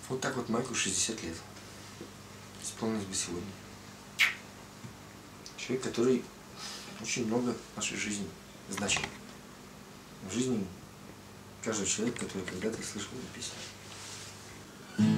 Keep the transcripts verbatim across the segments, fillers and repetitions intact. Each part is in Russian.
Вот так вот Майку шестьдесят лет. Исполнилось бы сегодня. Человек, который очень много в нашей жизни значит. В жизни каждого человека, который когда-то слышал эту песню.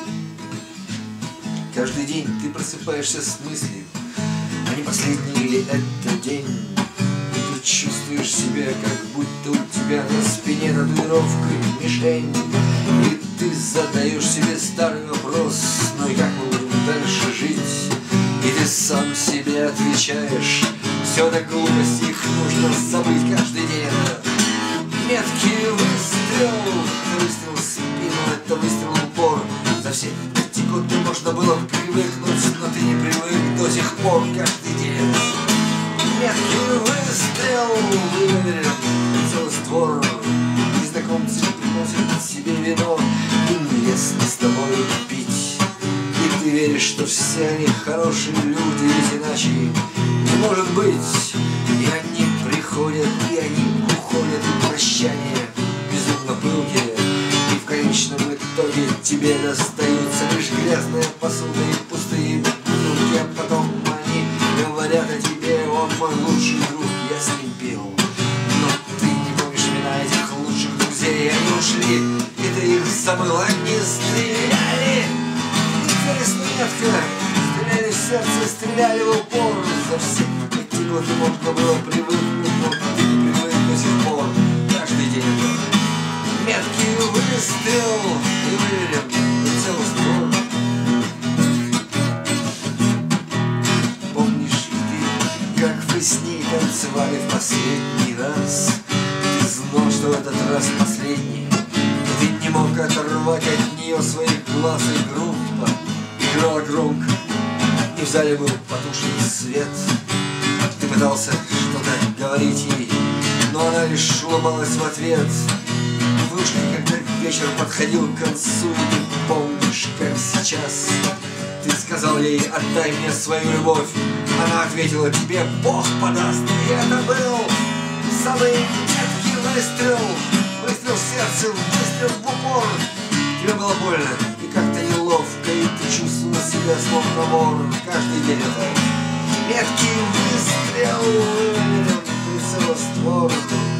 Каждый день ты просыпаешься с мыслью, а не последний ли это день? И ты чувствуешь себя, как будто у тебя на спине татуировка мишень. И ты задаешь себе старый вопрос: ну и как мы будем дальше жить? И ты сам себе отвечаешь: все это глупости, их нужно забыть. Каждый день это меткий выстрел, это выстрел в спину, это выстрел в упор. За все эти годы можно было привыкнуть, но ты не привык до сих пор. Каждый день меткий выстрел, выверен целый створ. Незнакомцы приносят себе вино, им лестно с тобой пить. И ты веришь, что все они хорошие люди, ведь иначе не может быть. И они приходят, и они уходят, и прощание безумно пылкие. И в конечном итоге тебе достаются лишь грязная посуда и пустые бутылки. А потом они говорят о тебе: он мой лучший друг, я с ним пил. Но ты не помнишь имена этих лучших друзей. Они ушли, и ты их забыл. Они стреляли, интересно, метко, стреляли в сердце, стреляли в упор. За все эти годы можно было привыкнуть, но ты не привык до сих пор. Каждый день меткий выстрел, и выверен целый створ. Помнишь ли ты, как вы с ней танцевали в последний раз? Ты знал, что в этот раз последний, и ты не мог оторвать от нее своих глаз. И группа играла громко, и в зале был потушен свет. Ты пытался что-то говорить ей, но она лишь улыбалась в ответ. Вы ушли, когда вечер подходил к концу, и ты помнишь, как сейчас. Ты сказал ей: отдай мне свою любовь. Она ответила тебе: Бог подаст. И это был самый меткий выстрел. Выстрел в сердце, выстрел в упор. Тебе было больно и как-то неловко, и ты чувствовал себя словно вор. Каждый день это меткий выстрел, уверен, прицел створ.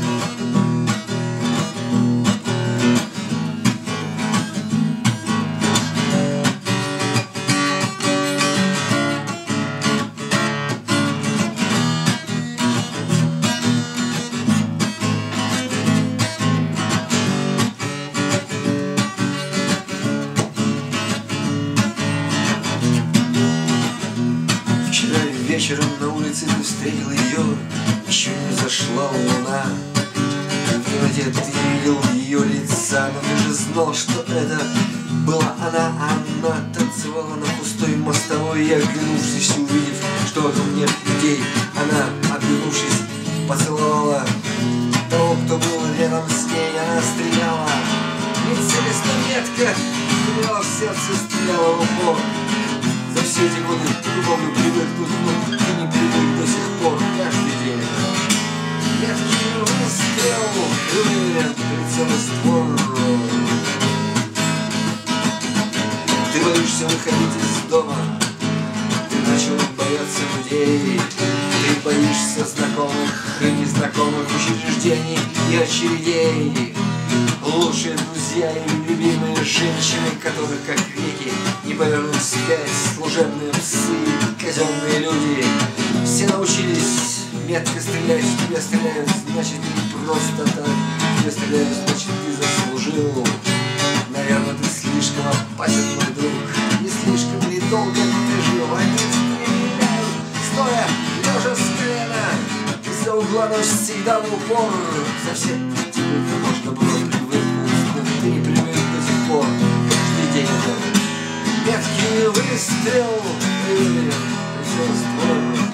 Вечером на улице ты встретил ее, еще не зашла луна. В темноте ты не видел ее лица, но ты же знал, что это была она. Она танцевала на пустой мостовой, и, оглянувшись, увидев, что вокруг нет людей, она, оглянувшись, поцеловала того, кто был рядом с ней. Она стреляла, нецелестно, метко, стреляла в сердце, стреляла в упор. За все эти годы к любовью привыкнуть, но ты не привык до сих пор. Каждый день меткий выстрел, уверен, прицел створ. Ты боишься выходить из дома, ты начал бояться людей. Ты боишься знакомых и незнакомых учреждений и очередей. Лучшие друзья и любимые женщины, которых как реки не повернуть вспять. Служебные псы, казенные люди, все научились метко стрелять. В тебя стреляют, значит, не просто так. В тебя стреляют, значит, ты заслужил. Наверное, ты слишком опасен, мой друг. Не слишком ли долго ты жил? Они стреляют, стоя, лежа с колена. Из-за угла, но всегда в упор. За все эти годы можно было привыкнуть, но ты не привык до сих пор. Каждый день это меткий выстрел, уверен, прицел створ.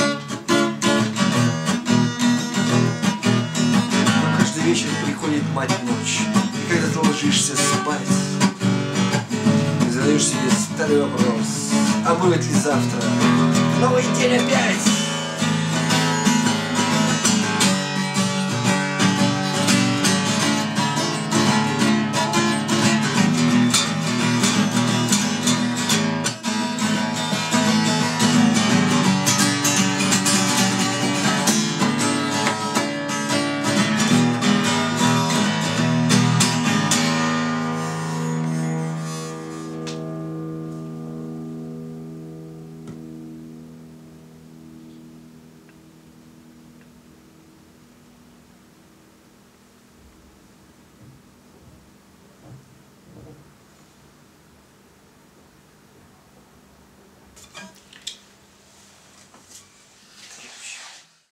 Вечер приходит мать ночь, и когда ты ложишься спать, ты задаешь себе старый вопрос: а будет ли завтра новый день опять?